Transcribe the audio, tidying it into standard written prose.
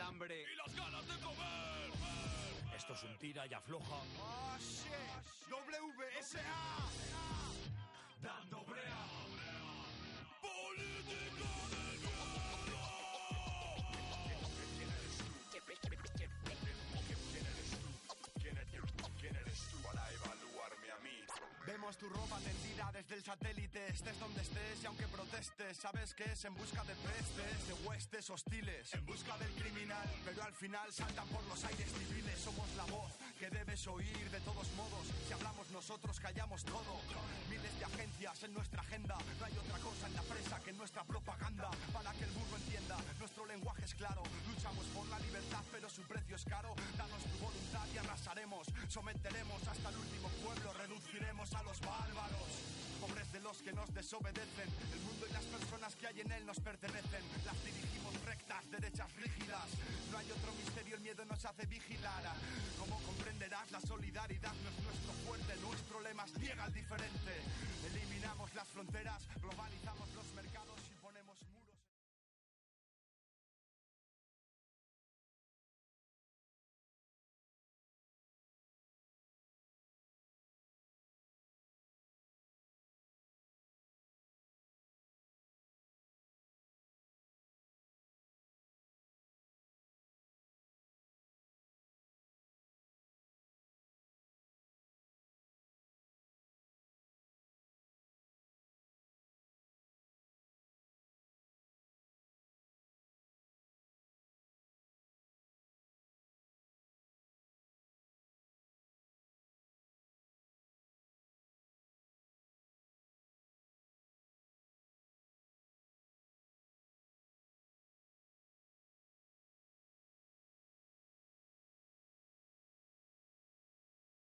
hambre y las ganas de comer. Esto es un tira y afloja. ¡Oh, shit! WSA. Dando brea. Política del miedo. ¿Quién eres tú para evaluarme a mí? Vemos tu ropa tendida desde el satélite. Estés donde estés y aunque protestes, sabes que es en busca de pestes, de huestes hostiles, en busca del criminal. Pero al final saltan por los aires civiles. Somos la voz que debes oír de todos modos. Si hablamos nosotros callamos todo. Miles de agencias en nuestra agenda. No hay otra cosa en la presa que nuestra propaganda. Para que el burro entienda, nuestro lenguaje es claro. Luchamos por la libertad pero su precio es caro. Danos tu voluntad y arrasaremos. Someteremos hasta el último pueblo. Reduciremos a los bárbaros, pobres de los que nos desobedecen. El mundo y las personas que hay en él nos pertenecen. Las dirigimos rectas, derechas rígidas. No hay otro misterio, el miedo nos hace vigilar. Como comprenderás, la solidaridad no es nuestro fuerte. Nuestro lema es niega al diferente. Eliminamos las fronteras, globalizamos los mercados.